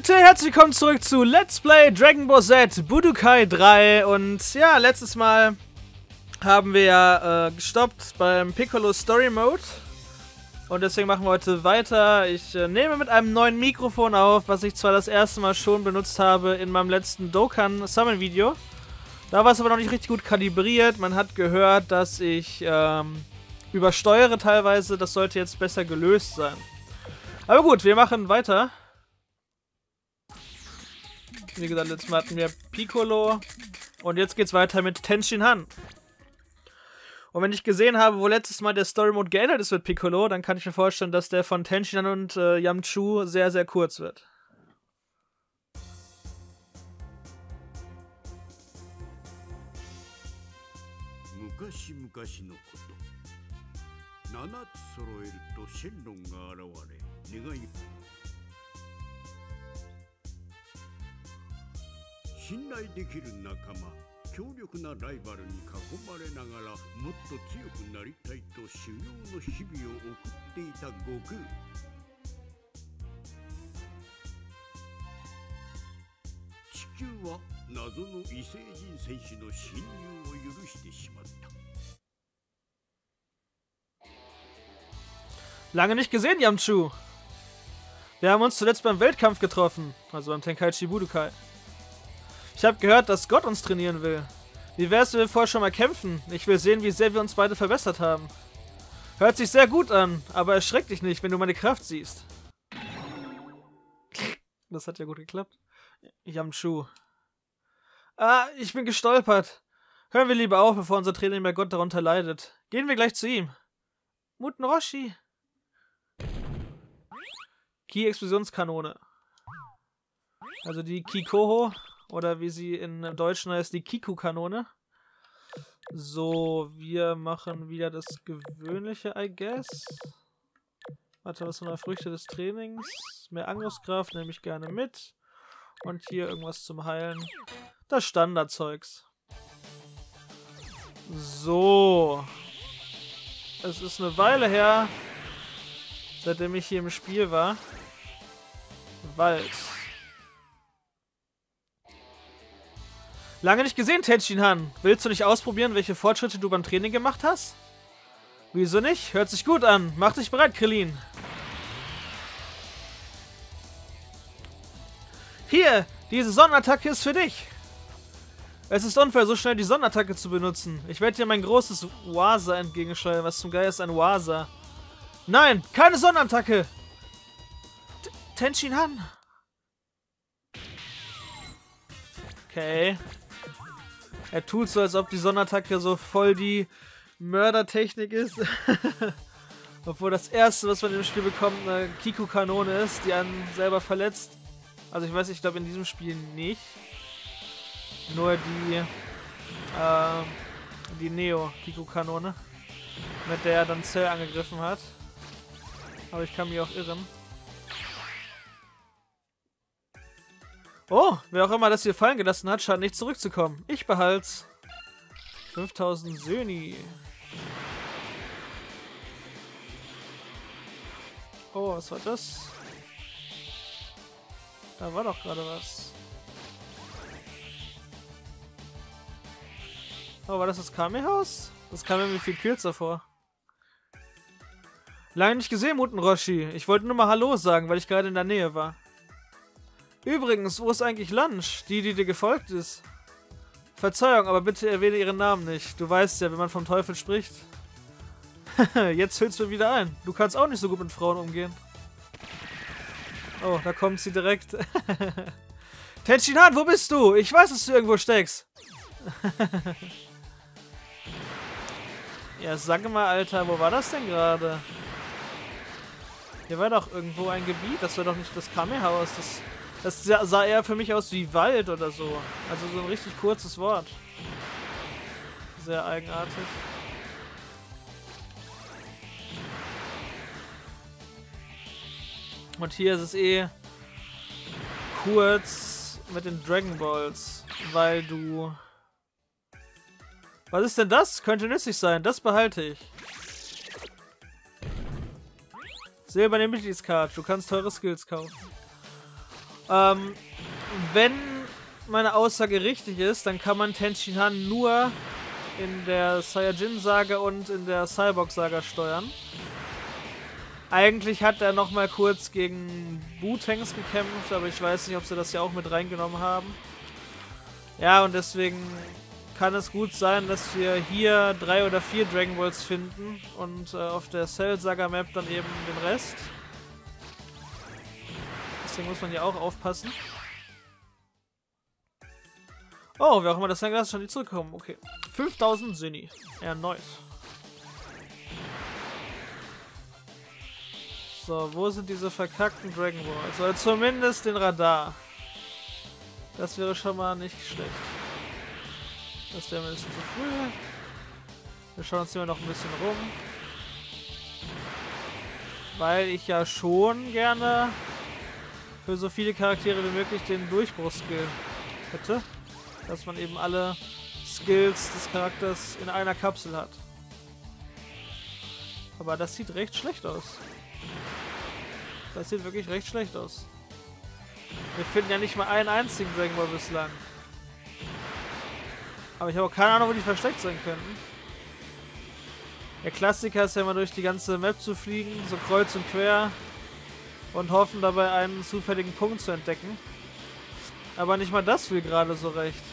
Leute, herzlich willkommen zurück zu Let's Play Dragon Ball Z Budokai 3 und ja, letztes Mal haben wir ja gestoppt beim Piccolo Story Mode und deswegen machen wir heute weiter. Ich nehme mit einem neuen Mikrofon auf, was ich zwar das erste Mal schon benutzt habe in meinem letzten Dokkan Summon Video. Da war es aber noch nicht richtig gut kalibriert. Man hat gehört, dass ich übersteuere teilweise. Das sollte jetzt besser gelöst sein. Aber gut, wir machen weiter. Wie gesagt, letztes Mal hatten wir Piccolo. Und jetzt geht's weiter mit Tenshin Han. Und wenn ich gesehen habe, wo letztes Mal der Story Mode geändert ist mit Piccolo, dann kann ich mir vorstellen, dass der von Tenshin Han und Yamchu sehr, sehr kurz wird. Lange nicht gesehen, Yamchu. Wir haben uns zuletzt beim Weltkampf getroffen, also beim Tenkaichi Budokai. Ich habe gehört, dass Gott uns trainieren will. Wie wär's, wenn wir vorher schon mal kämpfen? Ich will sehen, wie sehr wir uns beide verbessert haben. Hört sich sehr gut an, aber erschreck dich nicht, wenn du meine Kraft siehst. Das hat ja gut geklappt. Yamchu. Ah, ich bin gestolpert. Hören wir lieber auf, bevor unser Training bei Gott darunter leidet. Gehen wir gleich zu ihm. Muten Roshi. Ki-Explosionskanone. Also die Kikoho. Oder wie sie in Deutschen heißt, die Kiku-Kanone. So, wir machen wieder das Gewöhnliche, I guess. Warte, was sind da Früchte des Trainings? Mehr Angriffskraft nehme ich gerne mit. Und hier irgendwas zum Heilen. Das Standardzeugs. So. Es ist eine Weile her, seitdem ich hier im Spiel war. Wald. Lange nicht gesehen, Tenshin Han. Willst du nicht ausprobieren, welche Fortschritte du beim Training gemacht hast? Wieso nicht? Hört sich gut an. Mach dich bereit, Krillin. Hier, diese Sonnenattacke ist für dich. Es ist unfair, so schnell die Sonnenattacke zu benutzen. Ich werde dir mein großes Waza entgegensteuern. Was zum Geier ist ein Waza? Nein, keine Sonnenattacke. Tenshin Han. Okay. Er tut so, als ob die Sonnenattacke so voll die Mördertechnik ist. Obwohl das erste, was man im Spiel bekommt, eine Kiku-Kanone ist, die einen selber verletzt. Also ich weiß, ich glaube in diesem Spiel nicht. Nur die Neo-Kiku-Kanone, mit der er dann Cell angegriffen hat. Aber ich kann mich auch irren. Oh, wer auch immer das hier fallen gelassen hat, scheint nicht zurückzukommen. Ich behalt's. 5000 Söni. Oh, was war das? Da war doch gerade was. Oh, war das das Kame-Haus? Das kam mir viel kürzer vor. Lange nicht gesehen, Muten Roshi. Ich wollte nur mal Hallo sagen, weil ich gerade in der Nähe war. Übrigens, wo ist eigentlich Lunch? Die dir gefolgt ist. Verzeihung, aber bitte erwähne ihren Namen nicht. Du weißt ja, wenn man vom Teufel spricht. Jetzt fällst du wieder ein. Du kannst auch nicht so gut mit Frauen umgehen. Oh, da kommt sie direkt. Tenshin Han, wo bist du? Ich weiß, dass du irgendwo steckst. Ja, sag mal, Alter, wo war das denn gerade? Hier war doch irgendwo ein Gebiet. Das war doch nicht das Kame-Haus. Das sah eher für mich aus wie Wald oder so. Also so ein richtig kurzes Wort. Sehr eigenartig. Und hier ist es eh kurz mit den Dragon Balls, weil du... Was ist denn das? Könnte nützlich sein. Das behalte ich. Silberne Mitgliedscard. Du kannst teure Skills kaufen. Wenn meine Aussage richtig ist, dann kann man Tenshinhan nur in der Saiyajin-Saga und in der Cyborg-Saga steuern. Eigentlich hat er nochmal kurz gegen Wu-Tanks gekämpft, aber ich weiß nicht, ob sie das ja auch mit reingenommen haben. Ja, und deswegen kann es gut sein, dass wir hier 3 oder 4 Dragon Balls finden und auf der Cell-Saga-Map dann eben den Rest. Deswegen muss man hier auch aufpassen. Oh, wer auch immer das sein, ist schon nicht zurückgekommen. Okay. 5000 Sinni. Erneut. So, wo sind diese verkackten Dragon Balls? Also zumindest den Radar. Das wäre schon mal nicht schlecht. Das wäre ein bisschen zu früh. Wir schauen uns hier noch ein bisschen rum. Weil ich ja schon gerne für so viele Charaktere wie möglich den Durchbruchsskill hätte. Dass man eben alle Skills des Charakters in einer Kapsel hat. Aber das sieht recht schlecht aus. Das sieht wirklich recht schlecht aus. Wir finden ja nicht mal einen einzigen Dragon Ball bislang. Aber ich habe auch keine Ahnung, wo die versteckt sein könnten. Der Klassiker ist ja immer durch die ganze Map zu fliegen, so kreuz und quer. Und hoffen dabei einen zufälligen Punkt zu entdecken. Aber nicht mal das will gerade so recht.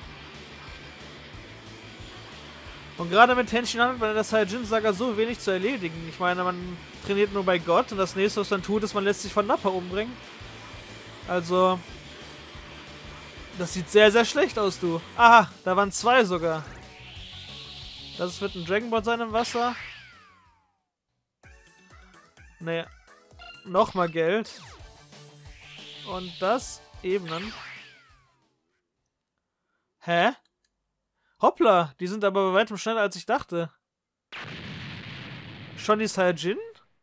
Und gerade mit Tenshinhan hat man in der Saiyajin-Saga so wenig zu erledigen. Ich meine, man trainiert nur bei Gott und das nächste, was man tut, ist, man lässt sich von Nappa umbringen. Also, das sieht sehr, sehr schlecht aus, du. Aha, da waren 2 sogar. Das wird ein Dragon Ball sein im Wasser. Nee. Nochmal Geld. Und das Ebenen. Hä? Hoppla, die sind aber bei weitem schneller, als ich dachte. Schon die Saiyajin?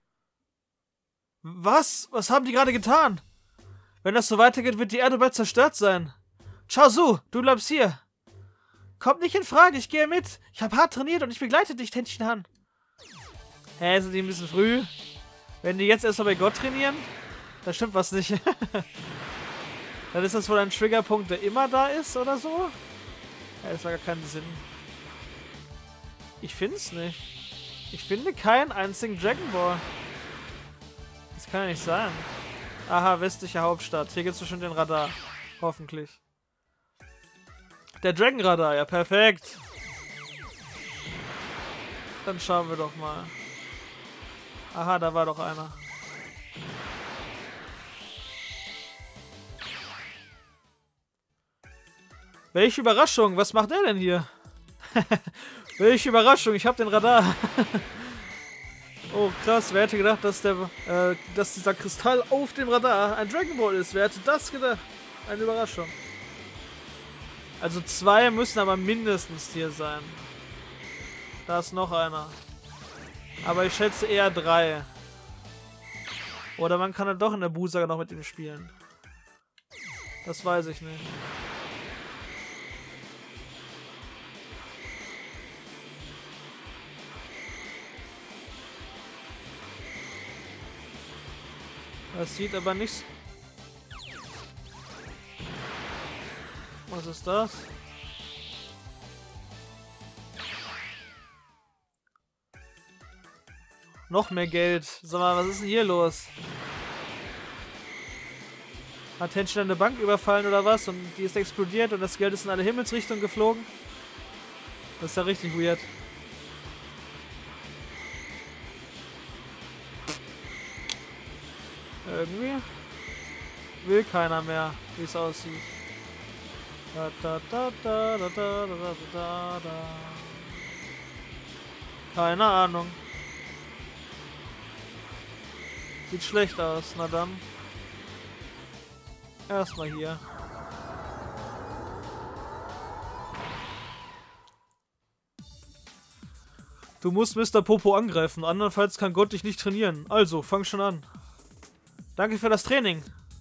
Was? Was haben die gerade getan? Wenn das so weitergeht, wird die Erde bald zerstört sein. Chaozu, du bleibst hier. Kommt nicht in Frage, ich gehe mit. Ich habe hart trainiert und ich begleite dich, Tenshinhan. Hä, sind die ein bisschen früh? Wenn die jetzt erst mal bei Gott trainieren? Da stimmt was nicht. Dann ist das wohl ein Triggerpunkt, der immer da ist oder so? Ja, das war gar keinen Sinn. Ich finde es nicht. Ich finde keinen einzigen Dragon Ball. Das kann ja nicht sein. Aha, westliche Hauptstadt. Hier gibt es bestimmt den Radar. Hoffentlich. Der Dragon Radar, ja perfekt. Dann schauen wir doch mal. Aha, da war doch einer. Welche Überraschung, was macht er denn hier? Welche Überraschung, ich hab den Radar. Oh krass, wer hätte gedacht, dass dieser Kristall auf dem Radar ein Dragon Ball ist? Wer hätte das gedacht? Eine Überraschung. Also 2 müssen aber mindestens hier sein. Da ist noch einer. Aber ich schätze eher 3. Oder man kann dann doch in der Buu-Saga noch mit ihm spielen. Das weiß ich nicht. Das sieht aber nicht... Was ist das? Noch mehr Geld. Sag mal, was ist denn hier los? Hat Tenshinhan eine Bank überfallen oder was? Und die ist explodiert und das Geld ist in alle Himmelsrichtungen geflogen? Das ist ja richtig weird. Irgendwie will keiner mehr, wie es aussieht. Da, da, da, da, da, da, da, da, da. Keine Ahnung. Sieht schlecht aus, na dann. Erstmal hier. Du musst Mr. Popo angreifen, andernfalls kann Gott dich nicht trainieren. Also, fang schon an. Danke für das Training.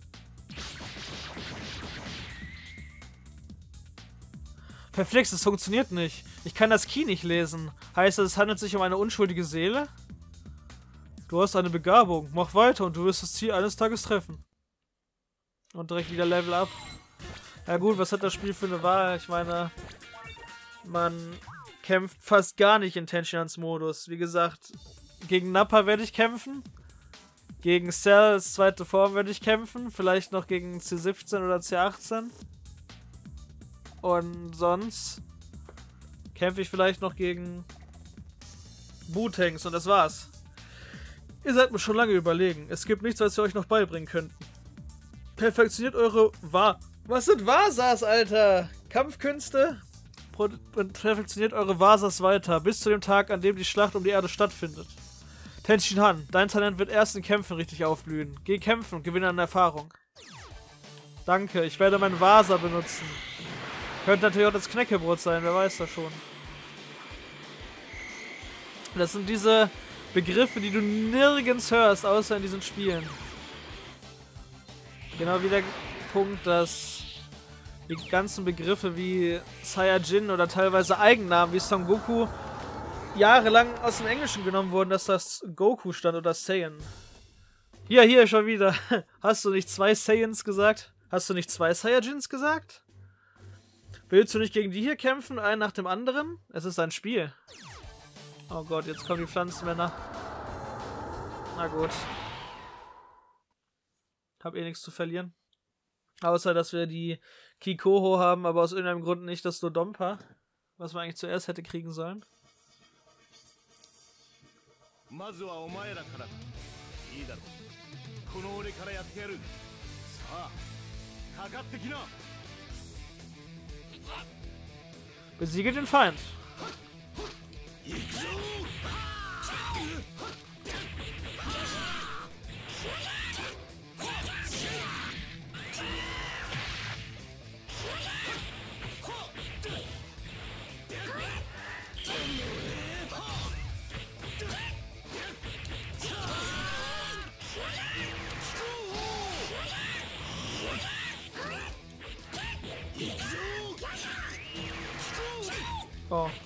Verflixt, es funktioniert nicht. Ich kann das Ki nicht lesen. Heißt das, es handelt sich um eine unschuldige Seele? Du hast eine Begabung. Mach weiter und du wirst das Ziel eines Tages treffen. Und direkt wieder Level Up. Ja gut, was hat das Spiel für eine Wahl? Ich meine, man kämpft fast gar nicht in Tenchians Modus. Wie gesagt, gegen Nappa werde ich kämpfen. Gegen Cell als zweite Form werde ich kämpfen. Vielleicht noch gegen C17 oder C18. Und sonst kämpfe ich vielleicht noch gegen Bootangs und das war's. Ihr seid mir schon lange überlegen. Es gibt nichts, was wir euch noch beibringen könnten. Perfektioniert eure Was sind Vasas, Alter? Kampfkünste? Perfektioniert eure Vasas weiter, bis zu dem Tag, an dem die Schlacht um die Erde stattfindet. Tenshin Han, dein Talent wird erst in Kämpfen richtig aufblühen. Geh kämpfen und gewinne an Erfahrung. Danke, ich werde mein Vasa benutzen. Könnte natürlich auch das Knäckebrot sein, wer weiß das schon. Das sind diese Begriffe, die du nirgends hörst, außer in diesen Spielen. Genau wie der Punkt, dass die ganzen Begriffe wie Saiyajin oder teilweise Eigennamen wie Son Goku jahrelang aus dem Englischen genommen wurden, dass das Goku stand oder Saiyan. Hier schon wieder. Hast du nicht 2 Saiyans gesagt? Hast du nicht 2 Saiyajins gesagt? Willst du nicht gegen die hier kämpfen, einen nach dem anderen? Es ist ein Spiel. Oh Gott, jetzt kommen die Pflanzenmänner. Na gut. Hab eh nichts zu verlieren. Außer, dass wir die Kikoho haben, aber aus irgendeinem Grund nicht das Dodonpa. Was man eigentlich zuerst hätte kriegen sollen. Besiege den Feind. Oh.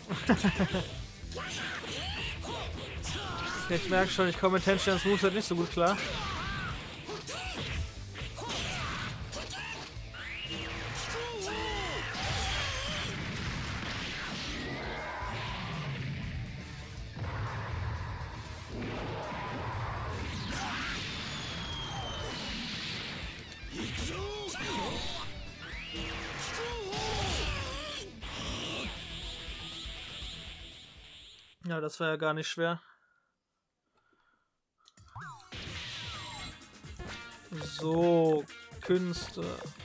Okay, ich merke schon, ich komme mit Tenchians Moveset nicht so gut klar. Ja, das war ja gar nicht schwer. So, Künste.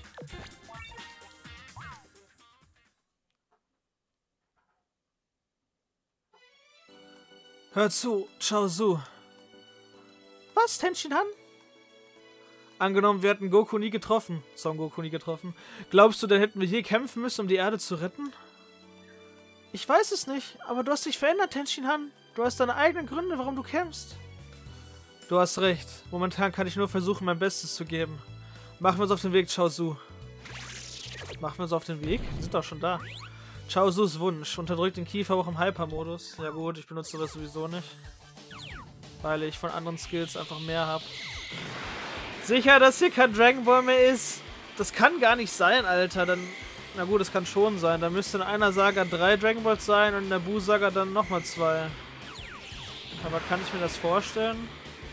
Hör zu, Chaozu. Was, Tenshin Han? Angenommen, wir hätten Goku nie getroffen. Son Goku nie getroffen. Glaubst du, dann hätten wir je kämpfen müssen, um die Erde zu retten? Ich weiß es nicht, aber du hast dich verändert, Tenshin Han. Du hast deine eigenen Gründe, warum du kämpfst. Du hast recht. Momentan kann ich nur versuchen, mein Bestes zu geben. Machen wir uns auf den Weg, Chaozu. Machen wir uns auf den Weg? Die sind doch schon da. Chaozus Wunsch. Unterdrückt den Kiefer auch im Hyper-Modus. Ja gut, ich benutze das sowieso nicht. Weil ich von anderen Skills einfach mehr habe. Sicher, dass hier kein Dragon Ball mehr ist? Das kann gar nicht sein, Alter. Dann... Na gut, es kann schon sein. Da müsste in einer Saga 3 Dragon Balls sein und in der Buu-Saga dann nochmal 2. Aber kann ich mir das vorstellen?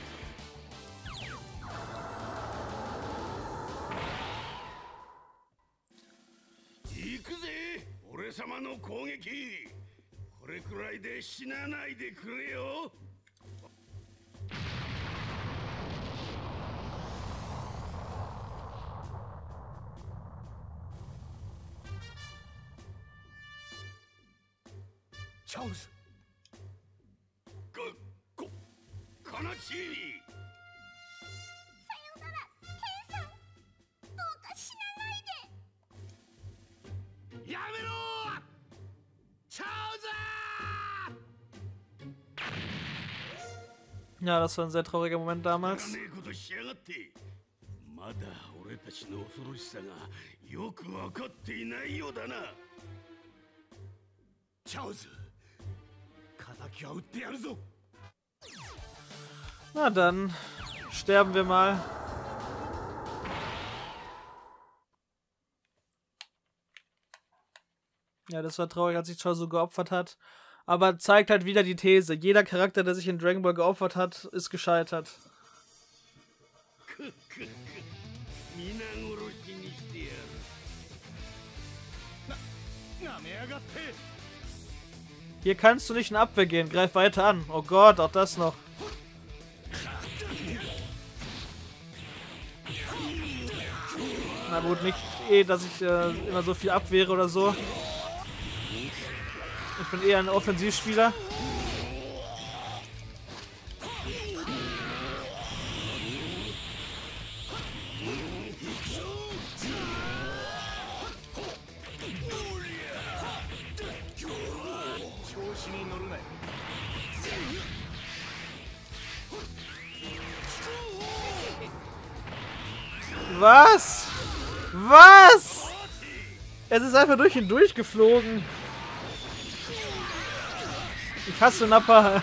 Chaozu. 悲しい。さよなら、ケンさん。どうか死なないで。やめろー。チャオズー。 Ja, das war ein sehr trauriger Moment damals. まだ俺たちの恐ろしさがよく分かっていないようだな。チャオズ。 Na dann, sterben wir mal. Ja, das war traurig, als sich Chao so geopfert hat. Aber zeigt halt wieder die These. Jeder Charakter, der sich in Dragon Ball geopfert hat, ist gescheitert. Hier kannst du nicht in Abwehr gehen. Greif weiter an. Oh Gott, auch das noch. Na gut, nicht dass ich immer so viel abwehre oder so. Ich bin eher ein Offensivspieler. Was? Was? Es ist einfach durch ihn durchgeflogen. Ich hasse Nappa.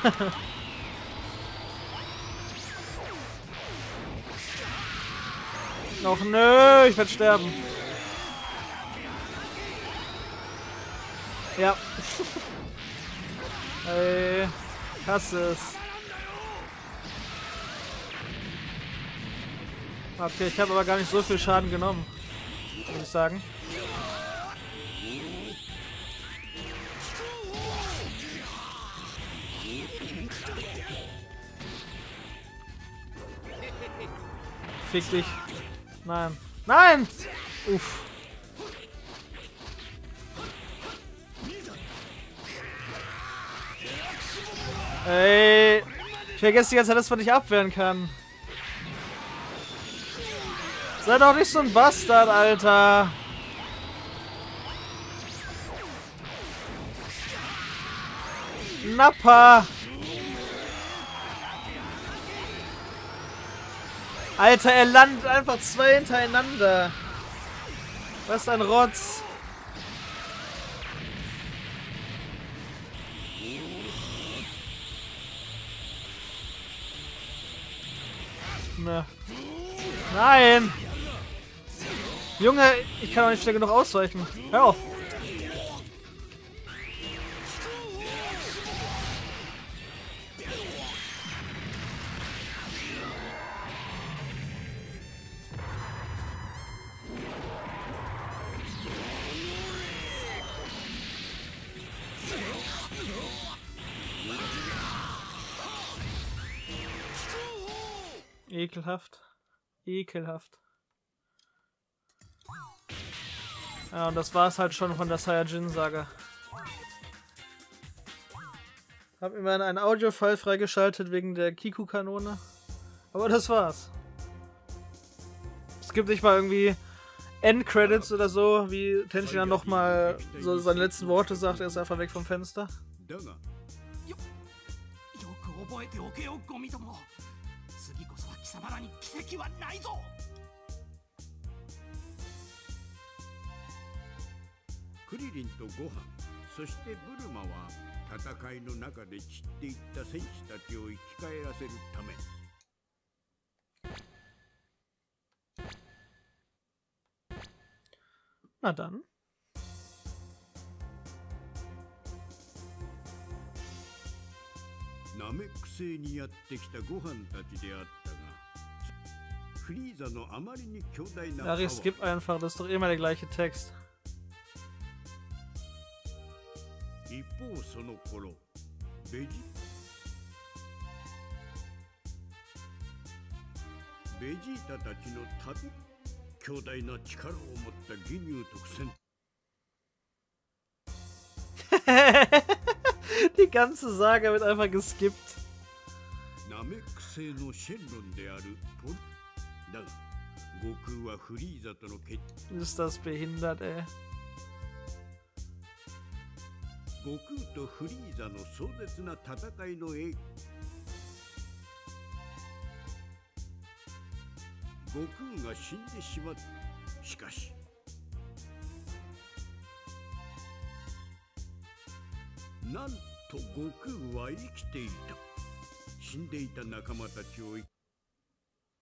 Noch nö, ich werde sterben. Ja. Ey, ich hasse es. Okay, ich habe aber gar nicht so viel Schaden genommen, würde ich sagen. Fick dich. Nein. Nein! Uff. Ey. Ich vergesse die ganze Zeit, dass man nicht abwehren kann. Sei doch nicht so ein Bastard, Alter. Nappa. Alter, er landet einfach 2 hintereinander. Was ein Rotz. Ne. Nein. Junge, ich kann auch nicht schnell genug ausweichen. Hör auf. Ekelhaft. Ekelhaft. Ja, und das war's halt schon von der Saiyajin-Saga. Hab immerhin einen Audio-File freigeschaltet wegen der Kiku-Kanone. Aber das war's. Es gibt nicht mal irgendwie Endcredits oder so, wie Tenshin dann nochmal so seine letzten Worte sagt, er ist einfach weg vom Fenster. Krillin とご飯、そしてブルマは戦いの中で散っていった戦士たちを生き返らせるため。 Na dann. Larry, skip einfach, das ist doch immer der gleiche Text. 一方その頃ベジータたちの旅強大な力を持った義乳特戦 Die ganze Saga wird einfach geskippt. ナメック星のシェンロンであるポルだが悟空はフリーザとの決 Ist das behindert, ey. 悟空とフリーザの壮絶な戦いの映画悟空が死んでしまった。しかしなんと悟空は生きていた。死んでいた仲間たちを